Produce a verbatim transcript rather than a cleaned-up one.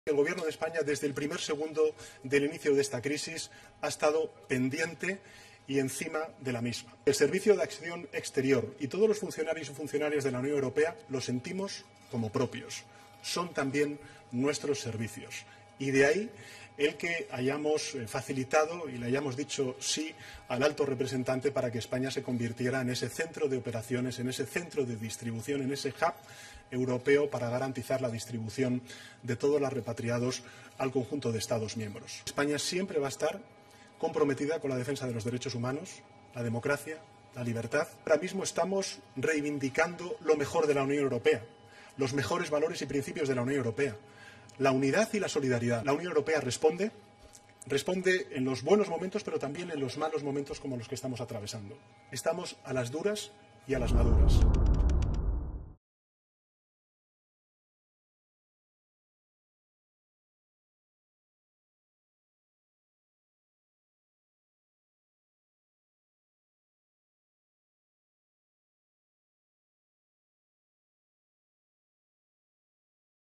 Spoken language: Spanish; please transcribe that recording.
El Gobierno de España, desde el primer segundo del inicio de esta crisis, ha estado pendiente y encima de la misma. El Servicio de Acción Exterior y todos los funcionarios y funcionarias de la Unión Europea lo sentimos como propios. Son también nuestros servicios. Y de ahí el que hayamos facilitado y le hayamos dicho sí al alto representante para que España se convirtiera en ese centro de operaciones, en ese centro de distribución, en ese hub europeo para garantizar la distribución de todos los repatriados al conjunto de Estados miembros. España siempre va a estar comprometida con la defensa de los derechos humanos, la democracia, la libertad. Ahora mismo estamos reivindicando lo mejor de la Unión Europea, los mejores valores y principios de la Unión Europea. La unidad y la solidaridad. La Unión Europea responde, responde en los buenos momentos, pero también en los malos momentos como los que estamos atravesando. Estamos a las duras y a las maduras.